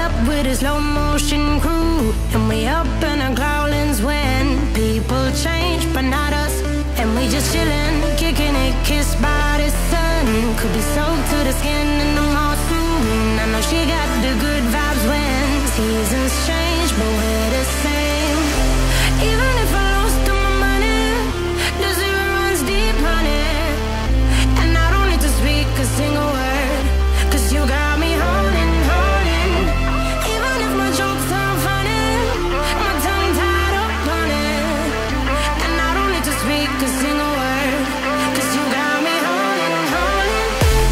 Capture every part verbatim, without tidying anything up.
up with a slow motion crew, and we up in our growlings when people change, but not us. And we just chillin', kicking it, kissed by the sun. Could be soaked to the skin in the mall soon. I know she got the good vibes when seasons change, but we're the same. Even if I lost all my money, the zero runs deep, honey. And I don't need to speak a single word, cause you got me holding, holding. Even if my jokes aren't funny, my tongue tied up on it. And I don't need to speak a single word, cause you got me holding, holding.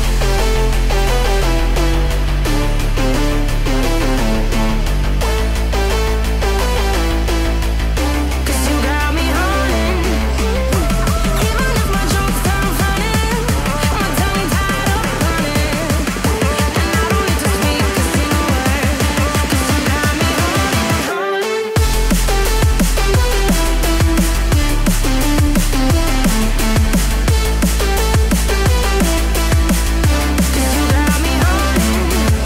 Cause you got me holding. Even if my jokes aren't funny, my tongue tied up on it. And I don't need to speak a single word, cause you got me holding, holding. Cause you got me holding.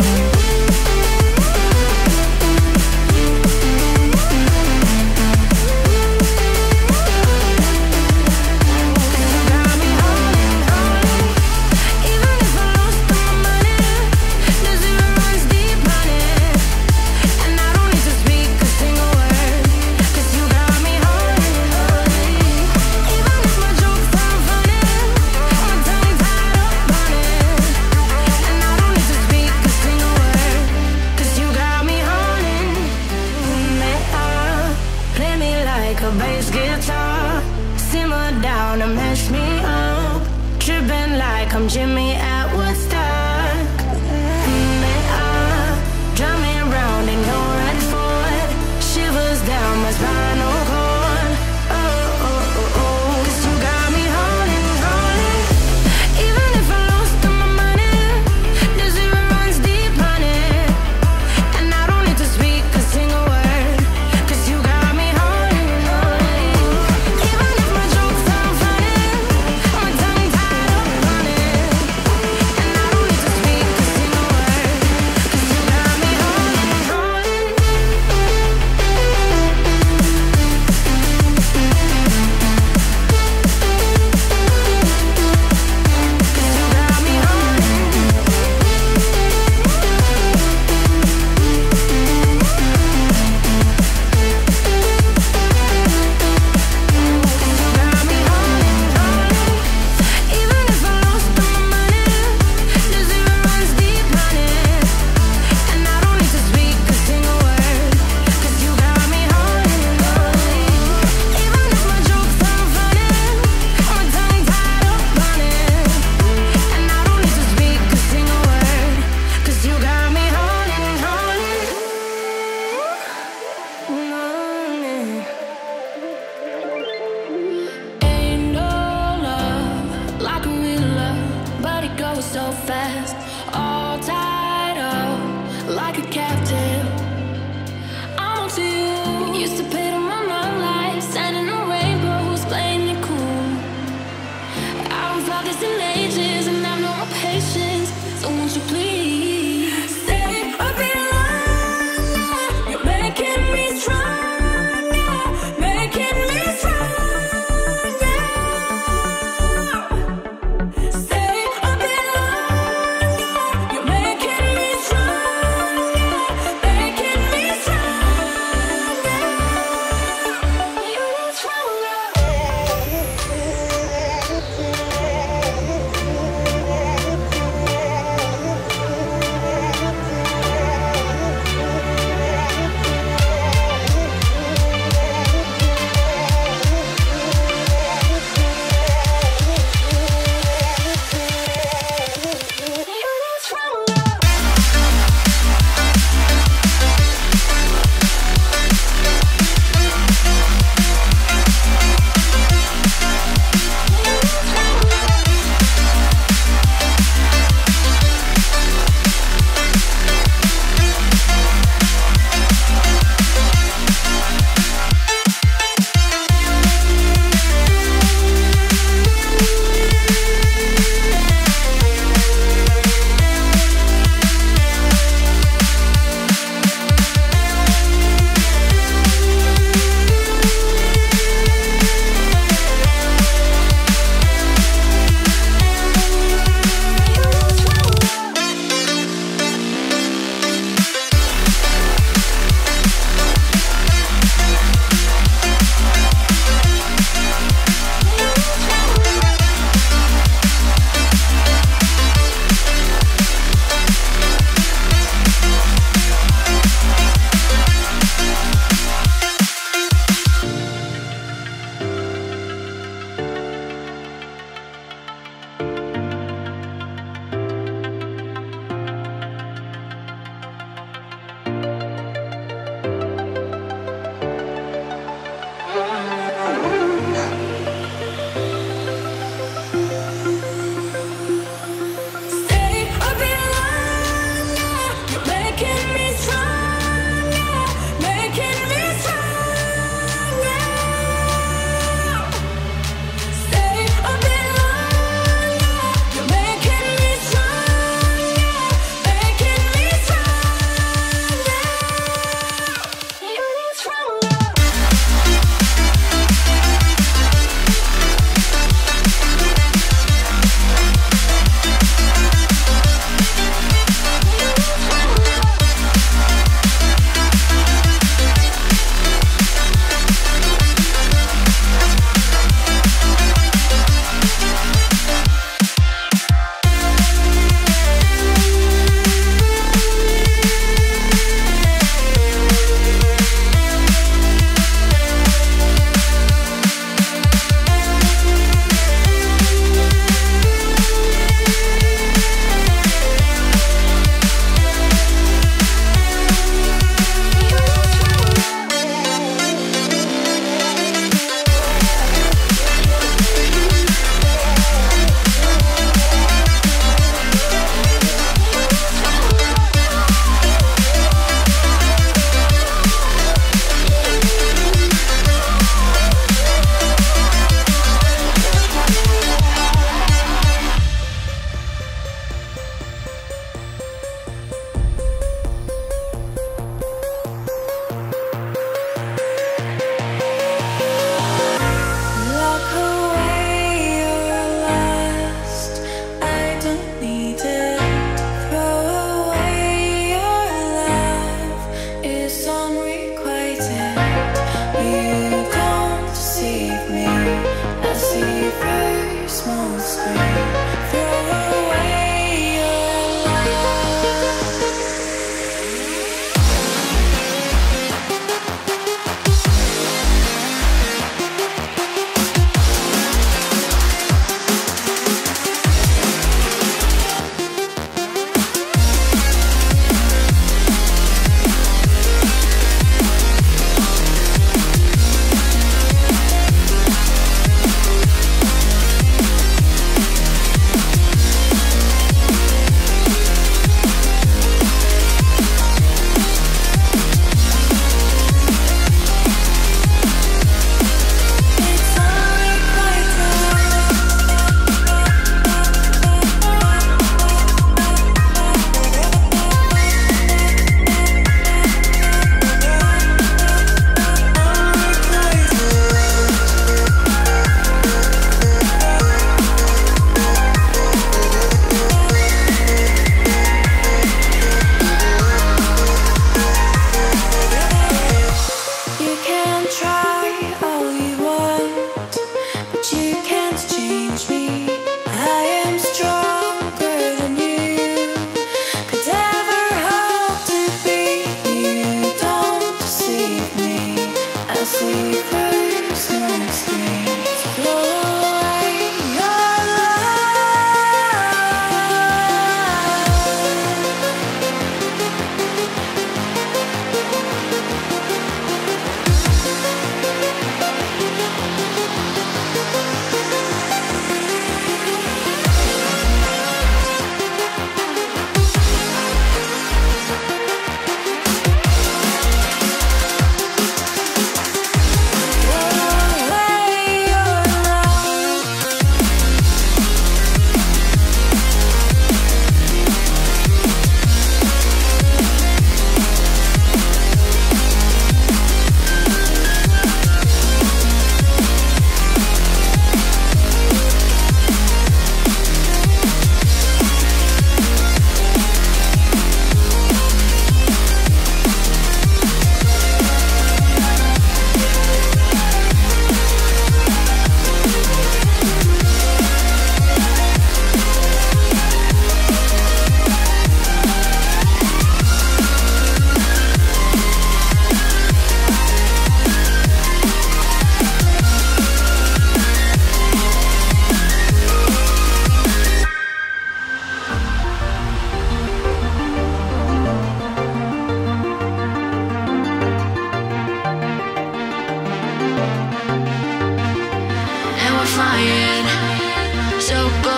You got me holding, holding. Even if I lost all my money, the zero runs deep, honey. And I don't need to speak a single word, cause you got me holding, holding. Even if my jokes aren't funny, my tongue tied up on it. And I don't need to speak a single word, cause you got me holding. Me up, play me like a bass guitar. Simmer down and mash me up, tripping like I'm Jimmy at Woodstock. Me up, drive me around in your red Ford, shivers down my spinal cord. Oh, oh, oh, oh, cause you got me holding, holding. Even if I lost all my money, the zero runs deep, honey. And I don't need to speak a single word, cause you got me holding, holding. Even if my jokes aren't funny, my tongue tied up on it. And I don't need to speak a single word, cause you got me holding, holding. Cause you got me holding. Cause you got me holding, holding. Even if I lost all my money, the zero runs deep, honey. And I don't need to speak a single word, cause you got me holding, holding. Even if my jokes aren't funny, my tongue tied up on it. And I don't need to speak a single word, cause you got me holding, holding. Ain't no love like a real love, but it goes so fast. All tied up like a captive. I'm on to you. Used to pay to my love life, sending no rainbows, playing it cool. I don't felt this in ages, and I've no more patience. So won't you please stay a bit longer? You're making me stronger, making me stronger. Stay a bit longer. You're making me stronger, making me stronger.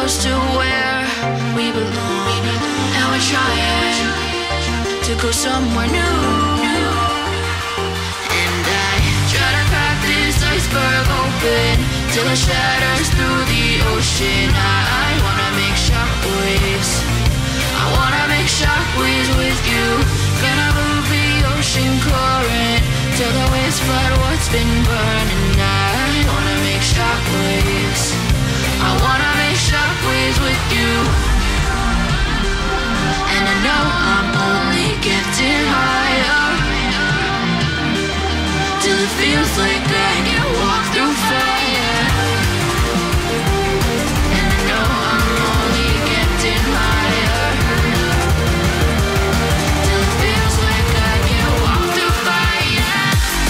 close to where we belong, and we're trying to go somewhere new. And I try to crack this iceberg open till it shatters through the ocean. I, I wanna make shockwaves. I wanna make shockwaves with you. Gonna move the ocean current till the waves flood what's been burning. I wanna make shockwaves. I wanna make shockwaves with you. And I know I'm only getting higher till it feels like I can walk through fire. And I know I'm only getting higher till it feels like I can walk through fire.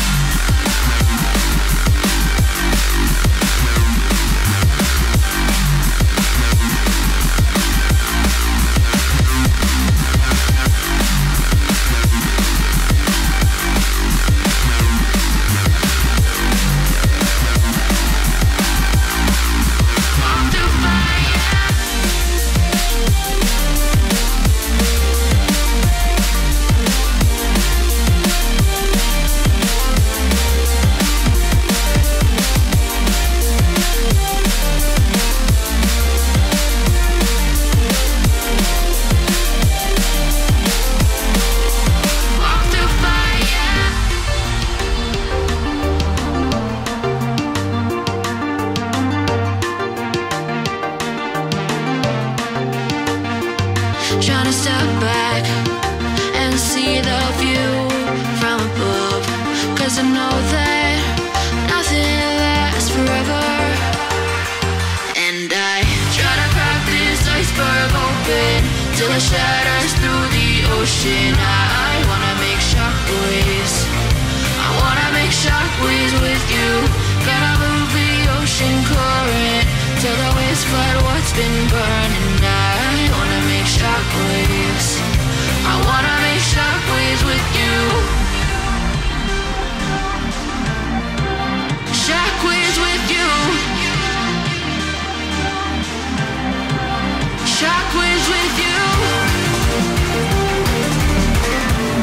Trying to step back and see the view from above, 'cause I know that nothing lasts forever. And I try to crack this iceberg open till it shatters through the ocean. I, I wanna make shockwaves. I wanna make shockwaves with you. Gonna move the ocean current till the waves flood what's been burning. I wanna make shockwaves. I wanna make shockwaves with you. Shockwaves with you. Shockwaves with you.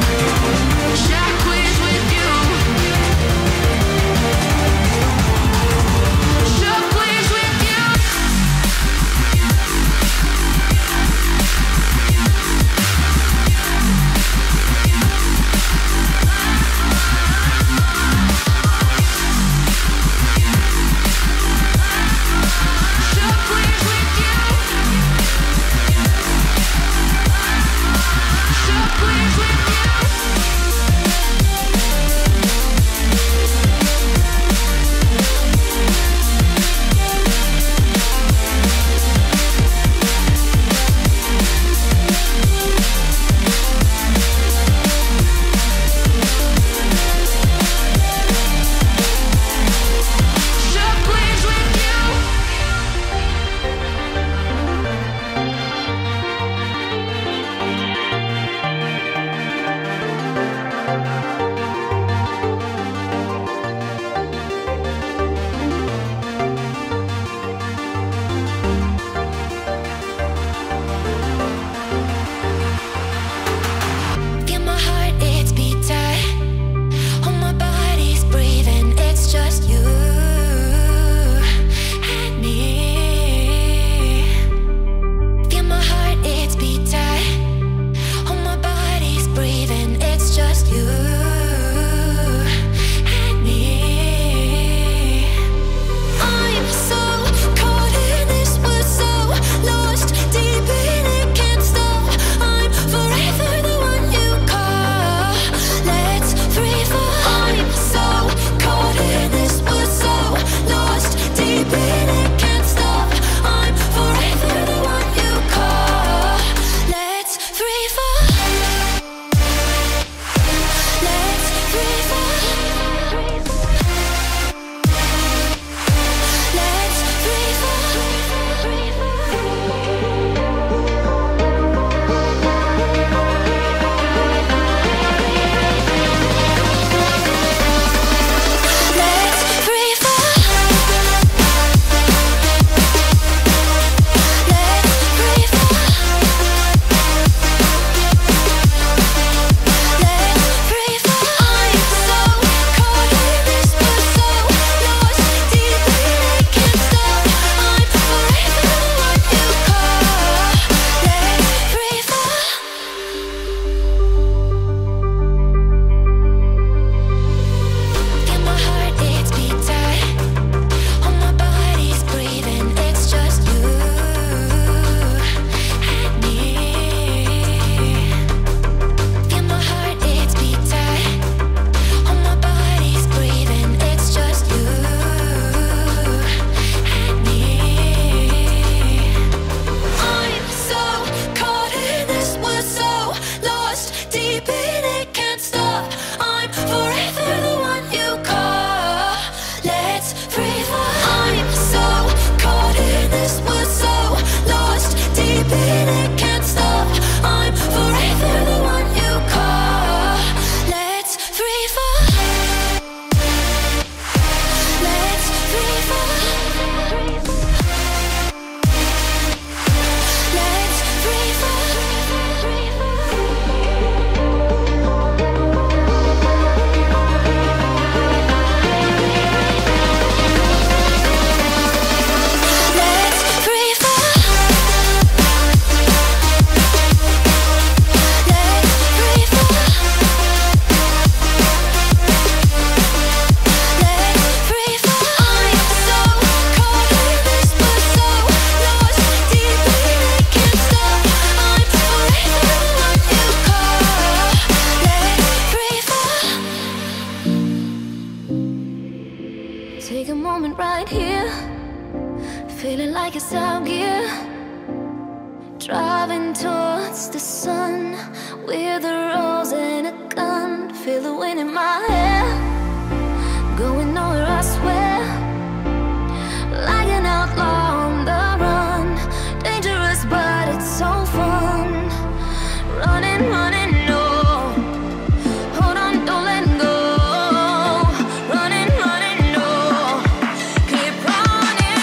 moment right here, feeling like it's out gear. Driving towards the sun with a rose and a gun. Feel the wind in my hair, going nowhere I swear. Like an outlaw on the run, dangerous but it's so fun. Running, running, no, hold on, don't let go. Running, running, no, keep running.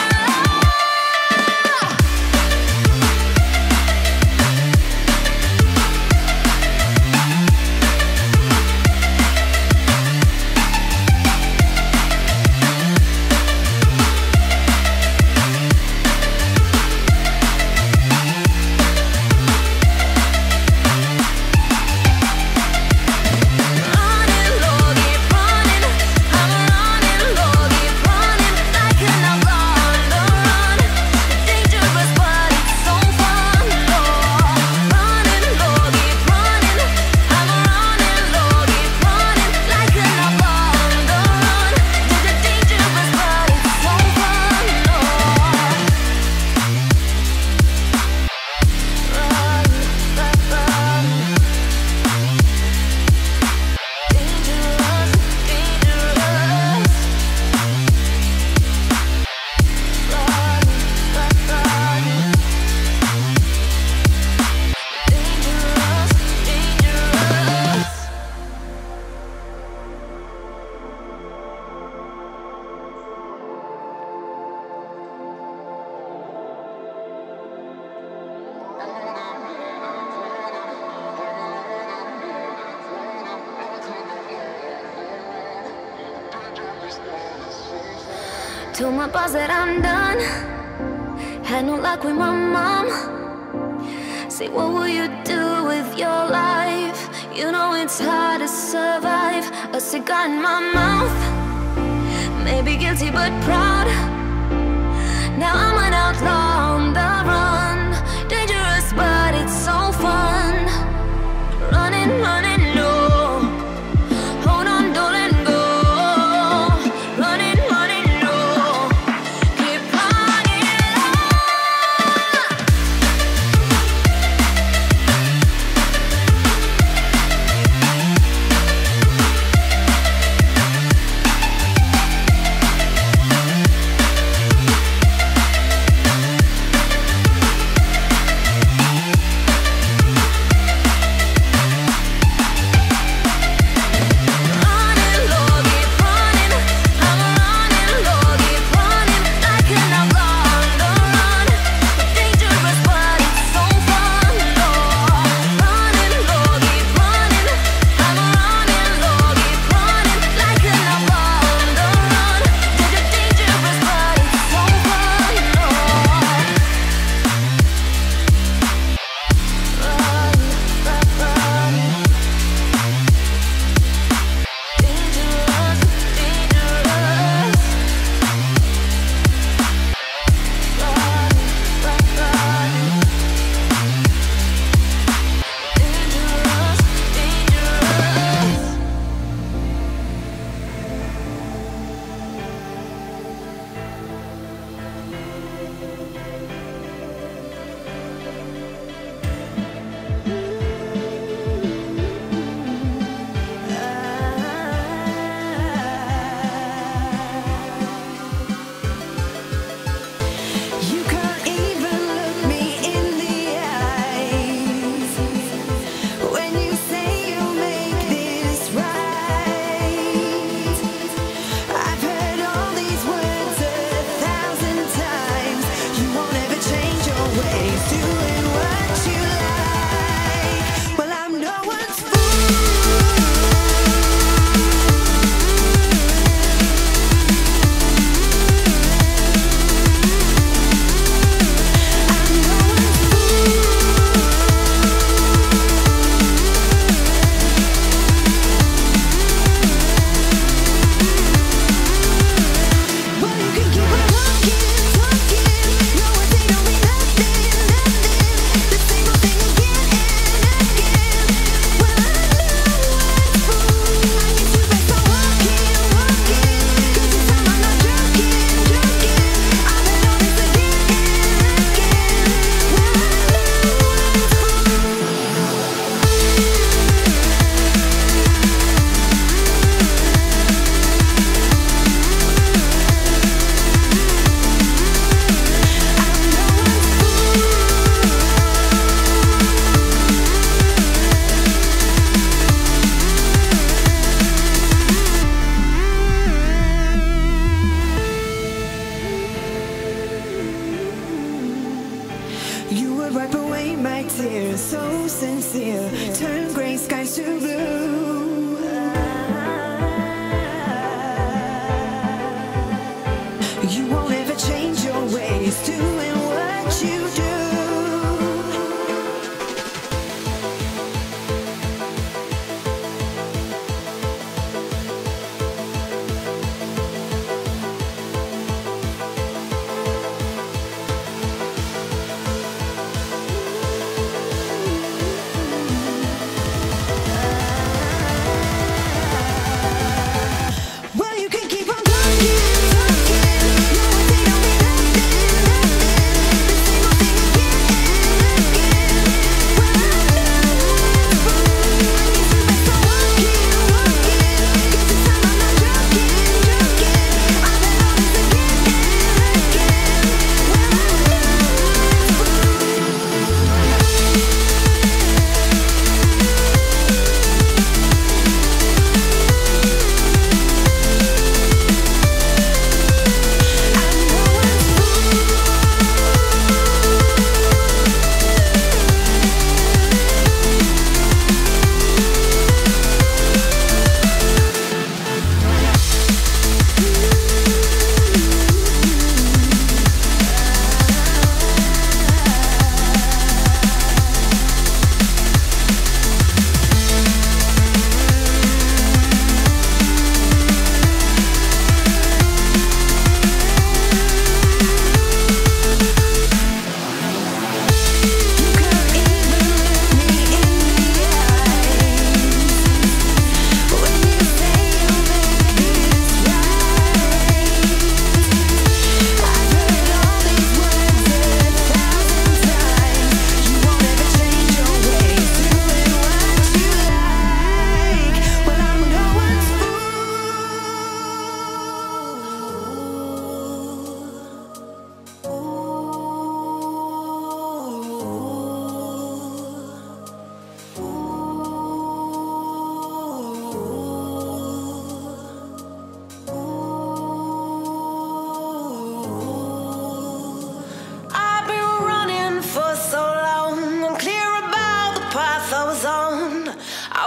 Told my boss that I'm done. Had no luck with my mom. Say, what will you do with your life? You know it's hard to survive. A cigar in my mouth, maybe guilty but proud. Now I'm an outlaw on the run, dangerous but it's so fun. Running, running, no, hold on, don't let go. Running, running, no, keep running.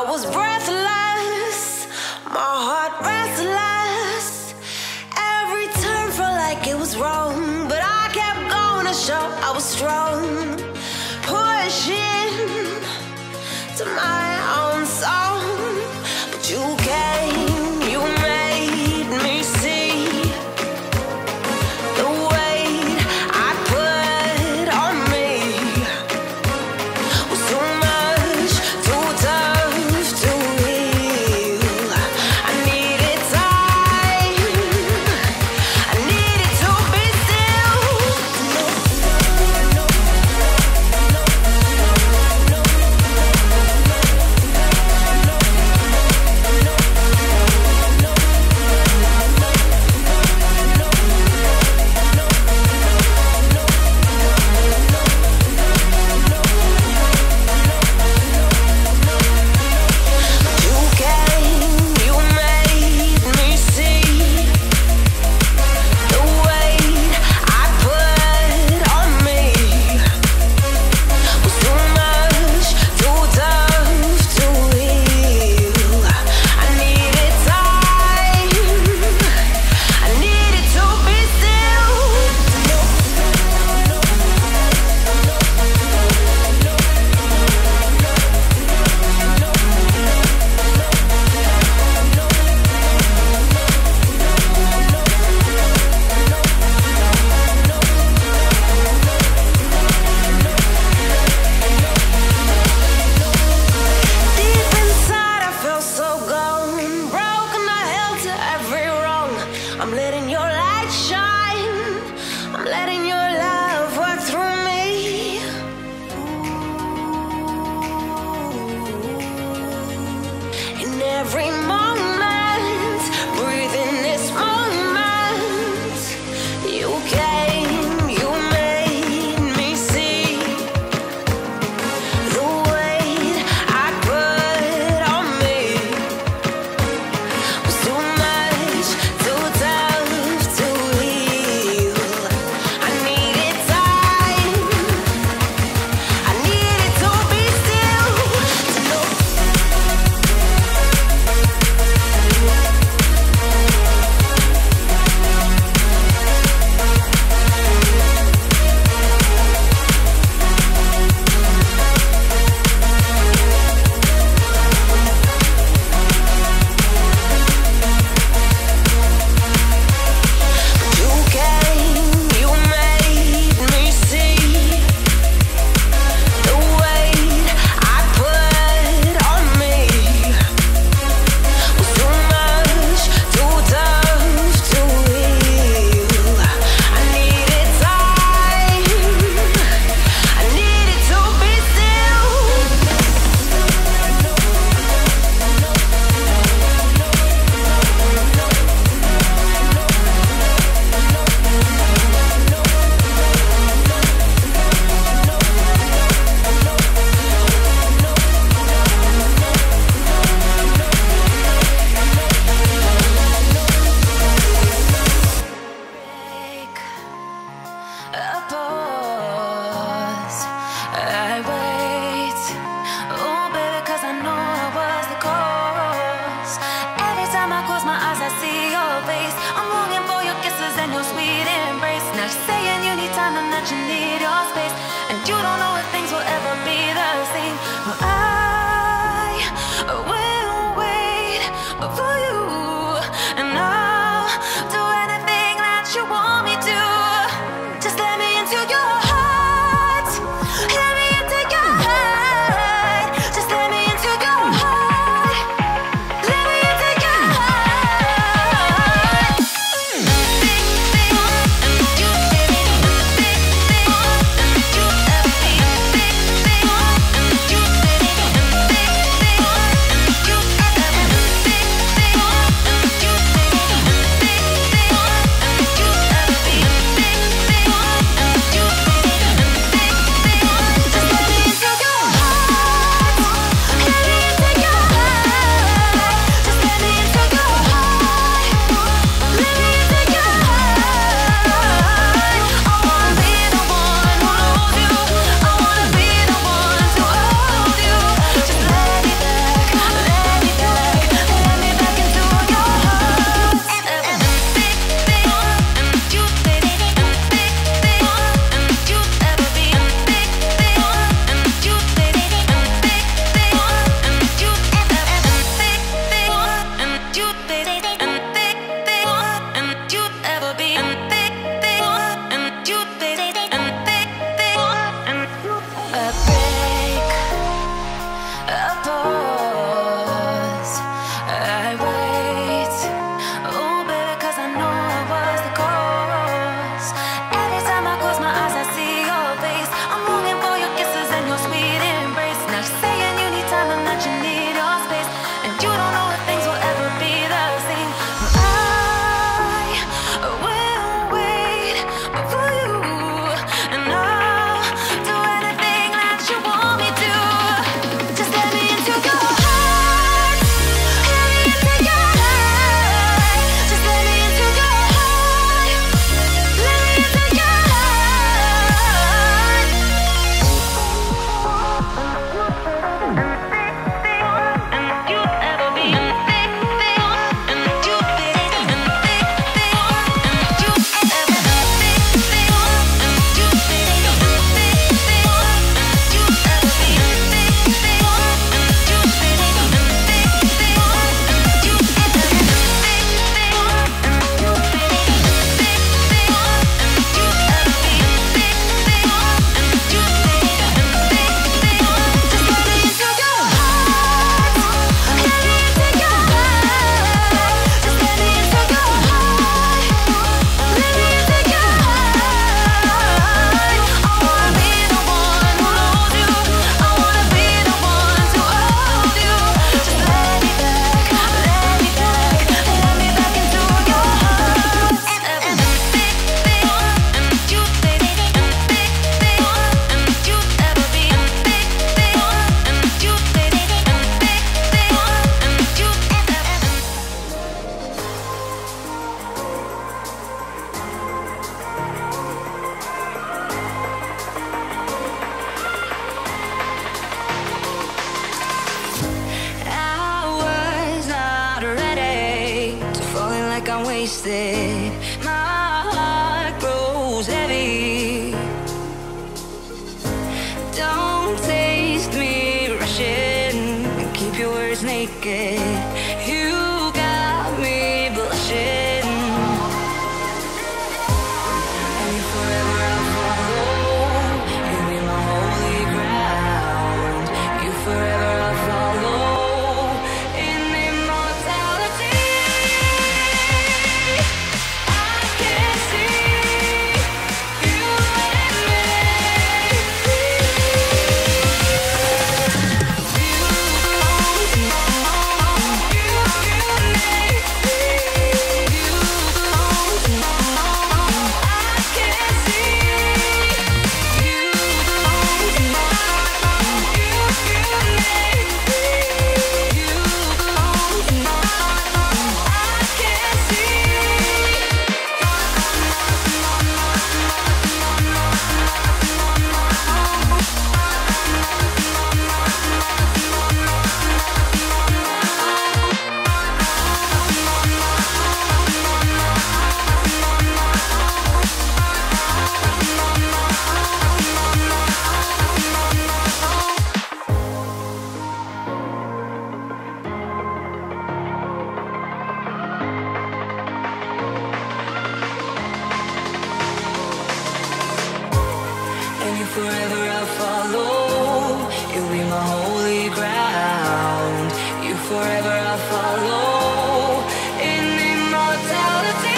I was breathless, my heart restless. Every turn felt like it was wrong, but I kept going to show I was strong. Pushing to my own song, but you came, you made me see the weight I put on me was too much, too tough to heal. I needed time, I needed to be still. I'm letting your light shine, I'm letting your love work through me. In every moment, breathe in this moment. You came, you made me see the weight I put on me was too much, too tough to heal. I needed time, I needed to be still, to know. You came, you made me see the weight I put on me was too much, too tough to heal. I needed time, I needed to be still. Break a pause, I wait. Oh, baby, 'cause I know I was the cause. Every time I close my eyes, I see your face. I'm longing for your kisses and your sweet embrace. Now you're saying you need time and that you need your space, and you don't know if things will ever be the same. Well, I will wait for you, and I'll do anything that you want me to. Just let me into your heart, let me into your heart. Just let me into your heart, let me into your heart. Big thing, and you did it. Big thing, and time wasted. My heart grows heavy. Don't taste me rushing. Keep your words naked. You got me blushing. And if forever I'll follow, you'll be my holy ground. You forever I'll follow in immortality. I can see you and me. You belong to me. You, you and me. You belong to me. I can see you belong to me. You, you and me. You belong to me. I can see. And you forever I'll follow. You'll be my holy ground. You forever I'll follow in immortality.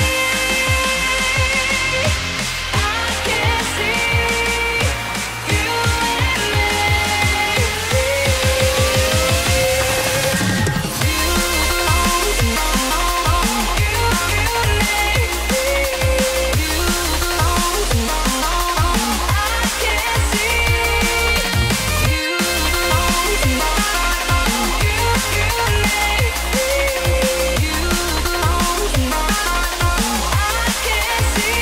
I can see you and me. You belong to me. You, you and me. You belong to me. I can see you belong to me. You, you and me. You belong to me. I can see.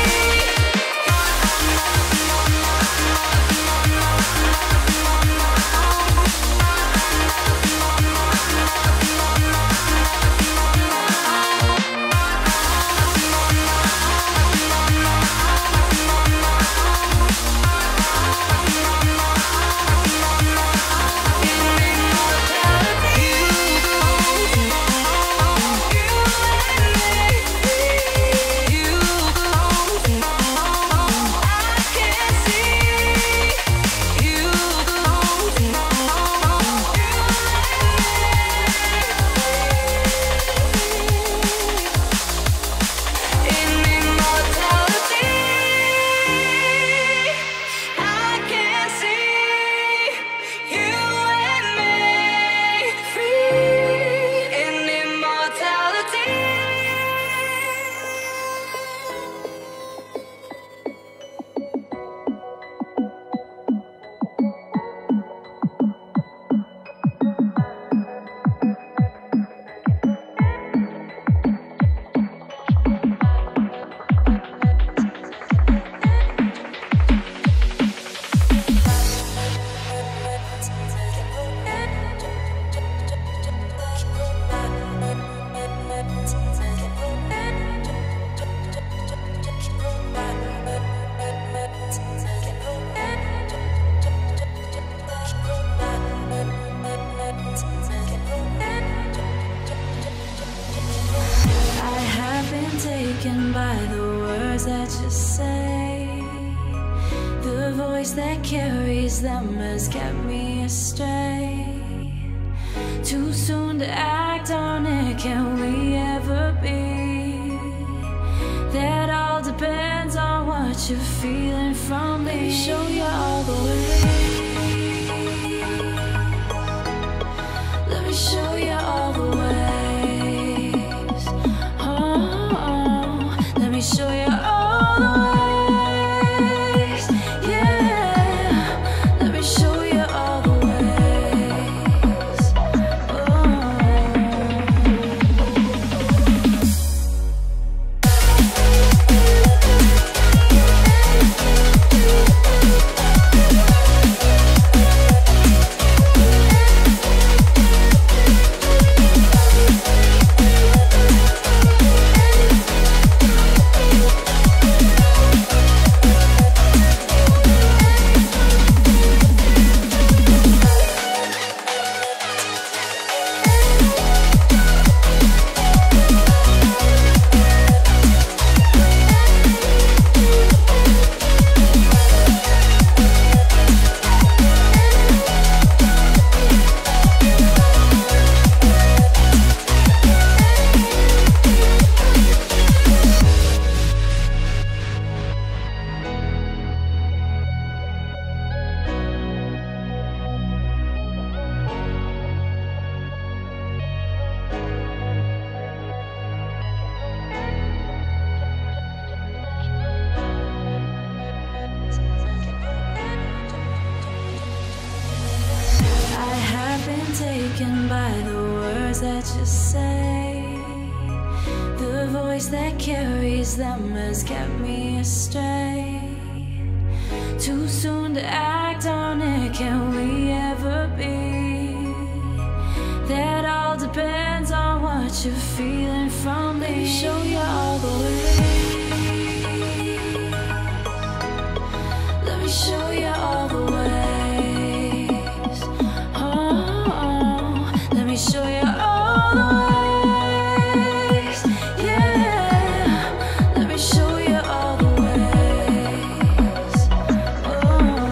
I have been taken by the words that you say. The voice that carries them has kept me astray. Too soon to act on it, can we ever be? That all depends on what you're feeling from me. Let me show you all the way. Let me show you all the ways. Oh, let me show you all the ways. Yeah, let me show you all the ways. Oh. taken by the words that you say. The voice that carries them has kept me astray. Too soon to act on it, can we ever be? That all depends on what you're feeling from me. Let me show you all the way. Let me show you all the ways. Oh, let me show you all the ways. Yeah, let me show you all the ways. Oh.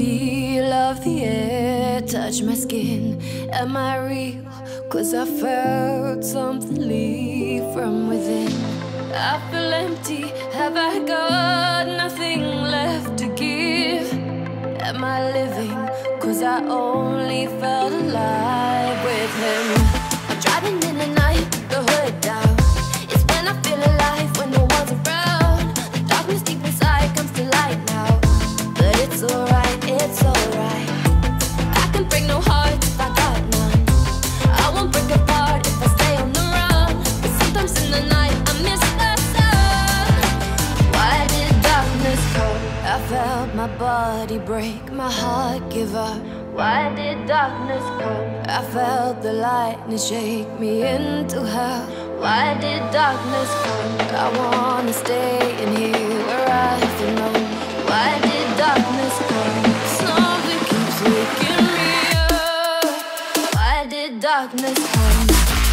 feel of the air touch my skin. Am I real? Cause I felt something leave from within. I feel empty, have I got nothing left to give? Am I living? Cause I only felt alive with him. I'm driving in the night, the hood down. It's when I feel alive, when no one's around. The darkness deep inside comes to light now. But it's alright, it's alright. I can break no heart if I got none. I won't break apart if I stay on the run. But sometimes in the night I miss the sun. Why did darkness come? I felt my body break, my heart give up. Why did darkness come? I felt the lightning shake me into hell. Why did darkness come? I wanna stay in here where I belong. Why did darkness come? Something keeps waking me up. Why did darkness come?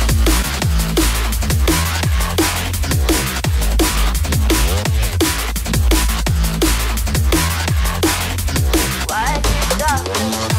Why did darkness come?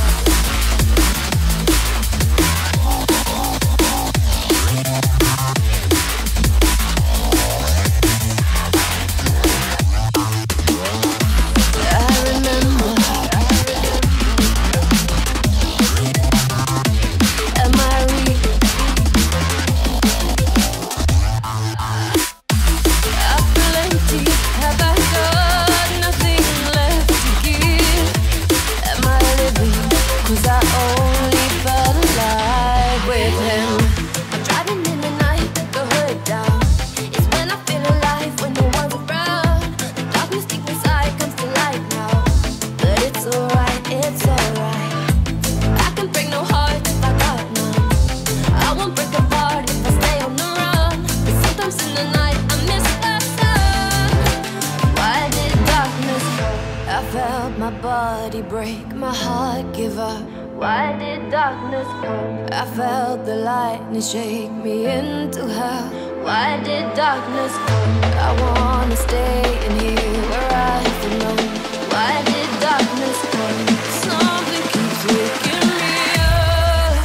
Break, my heart give up. Why did darkness come? I felt the lightning shake me into hell. Why did darkness come? I wanna stay in here where I belong. Why did darkness come? Something keeps waking me up.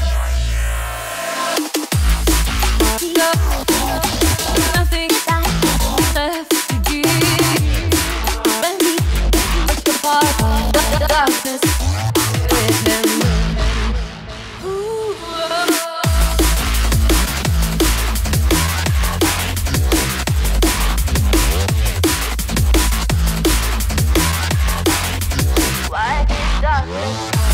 Nothing left to give. Break apart. Darkness with him. Ooh, why did darkness come?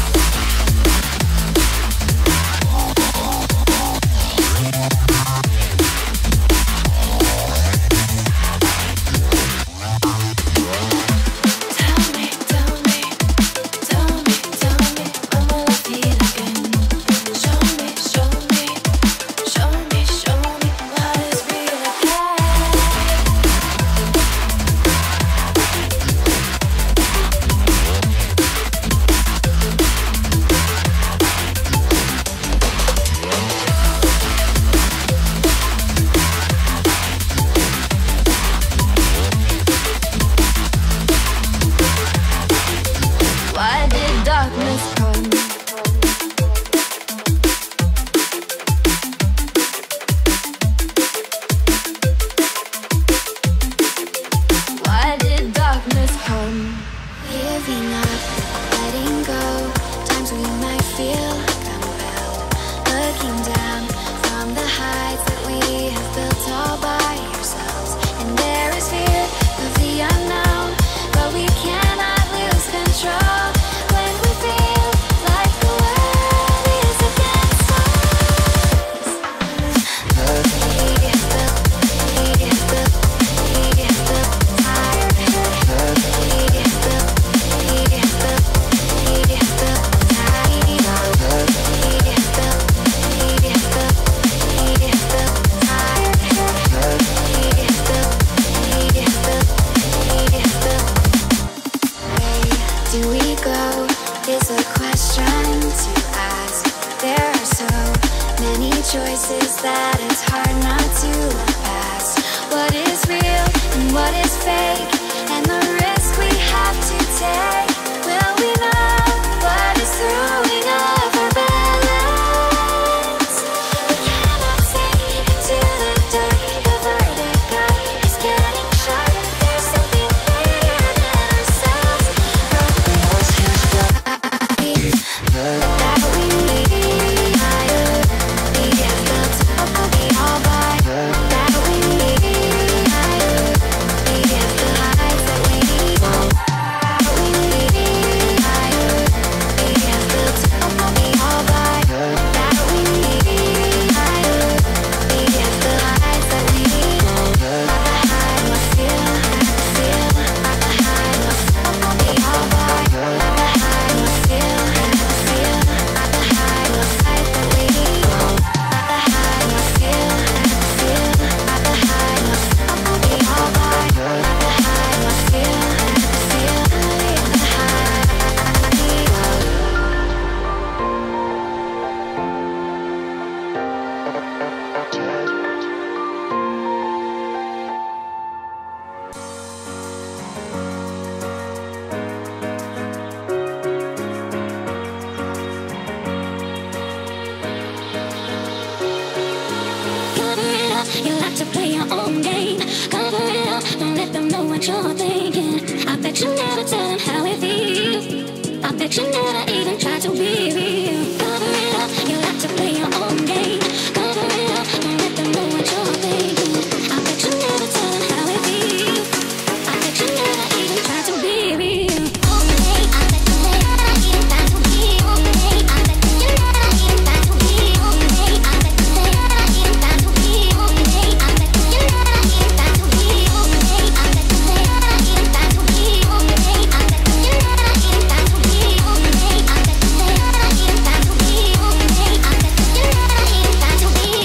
choices that it's hard not to look past. What is real and what is fake, and the risk we have to take. Will we know? what you're thinking. I bet you never tell him how it feels. I bet you never even try to be real. Cover it up, you like to play your own game. Cover it up, don't let them know what you're thinking. I bet you never tell him how it feels. I bet you never even try to be real. Okay, I bet you never even try to be okay. I bet you never even try to be okay. I bet you never even try to be okay. I bet you never even try to be okay. I bet you never even try to be okay. I bet you never even try to be okay. I bet you never even try to be okay. I bet you never even try to be.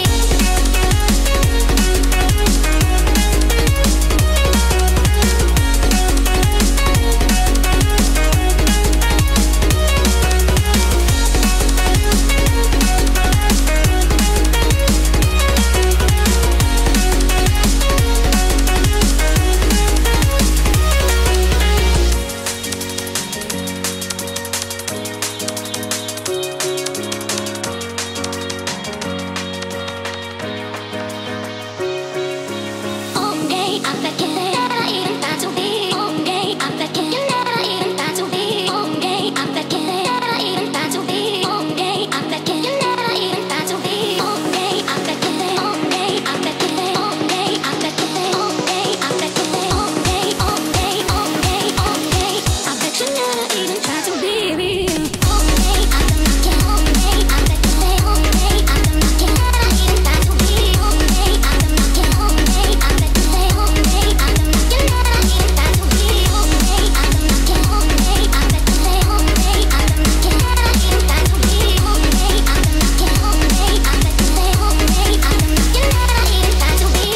Okay, I bet you never even try to be okay. I bet you never even try to be okay. I bet you never even try to be okay. I bet you never even try to be okay. I bet you okay. I bet you okay. I bet you okay. I bet you okay. Okay, okay, okay. I bet you never even try to be real. Okay, I can knock you okay. I bet you okay. I can knock you never even try to be okay. I can knock you okay. I bet you okay. I can knock you never even try to be okay. I can knock you okay. I bet you okay. I can knock you never even try to be okay. I can knock you okay. I bet you okay. I can knock you never even try to be.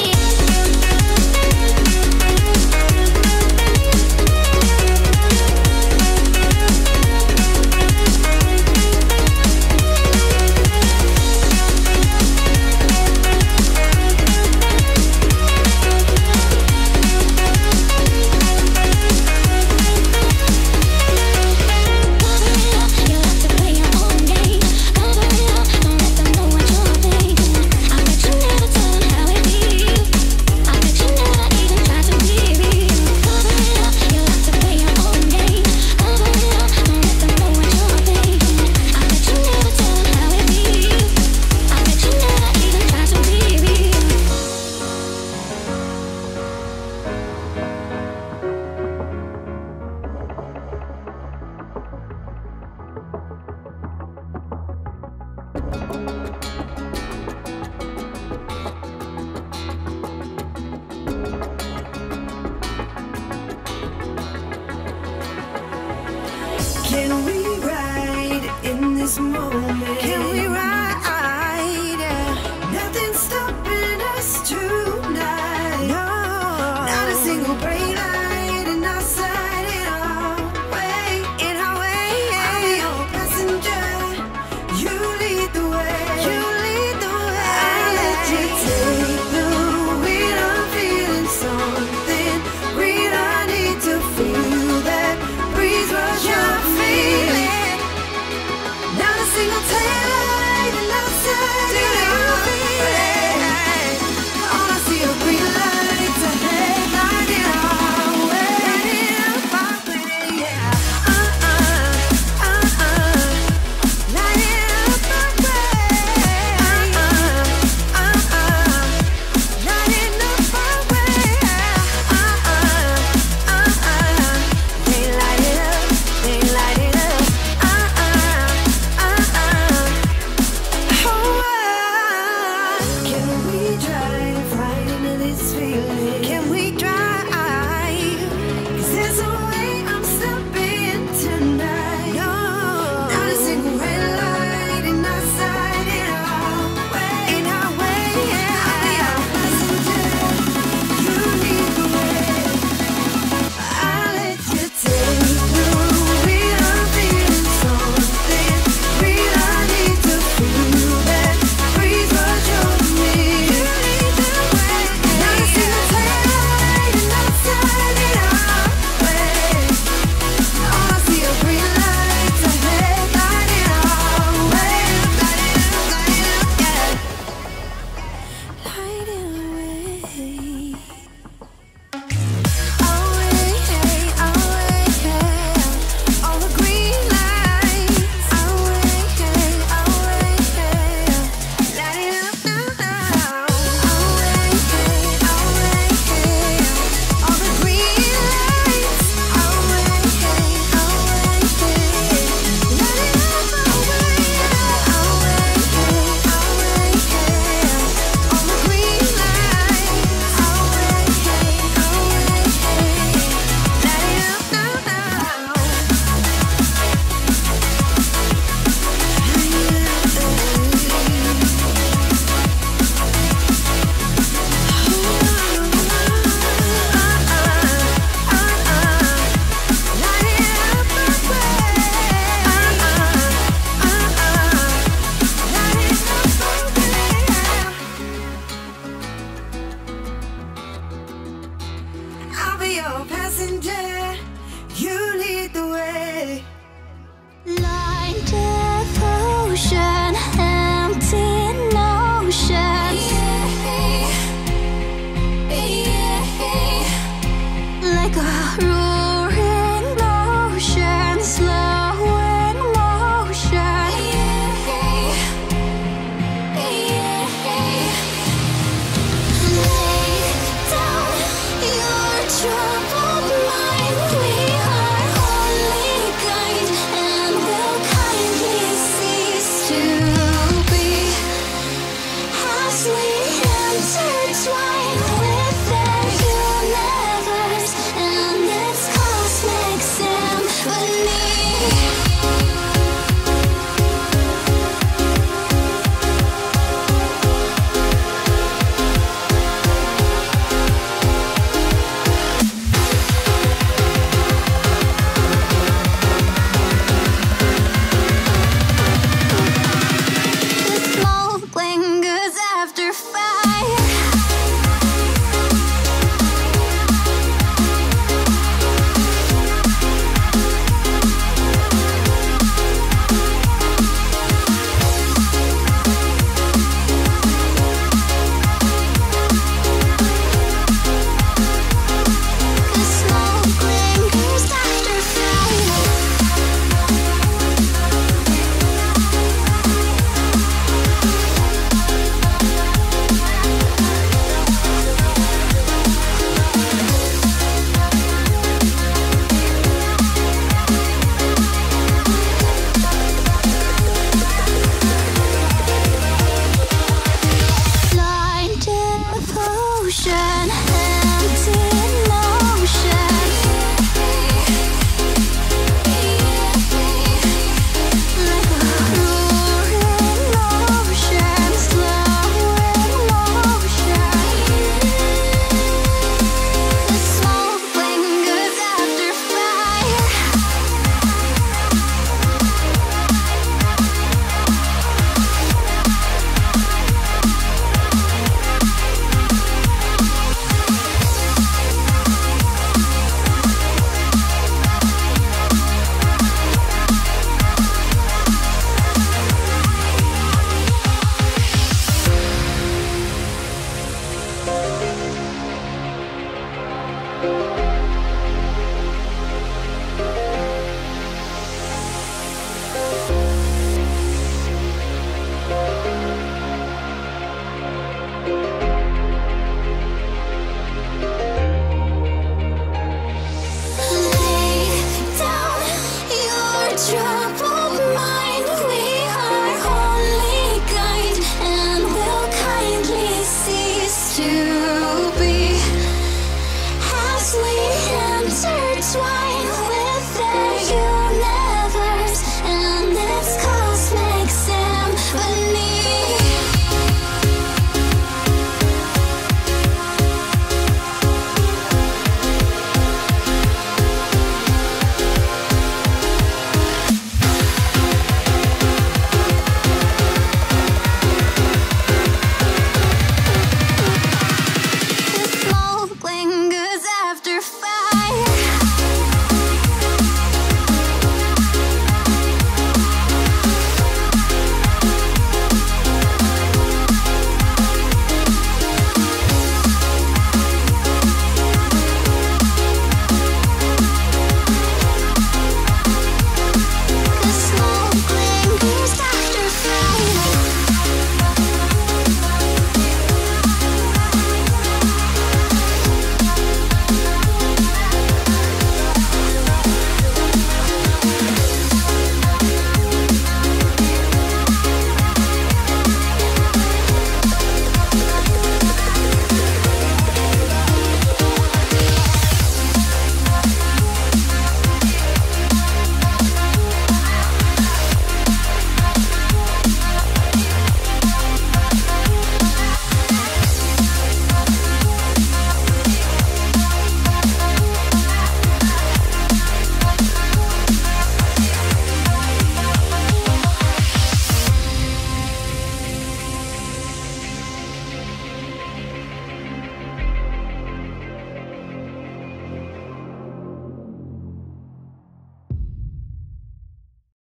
Cover it up, you like to play your own game. Cover it up, don't let them know what you're thinking. I bet you never tell them how it feels. I bet you never even try to be real. Cover it up, you like to play your own game. Cover it up, don't let them know what you're thinking. I bet you never tell them how it feels. I bet you never even try to be real. Can we ride in this moment?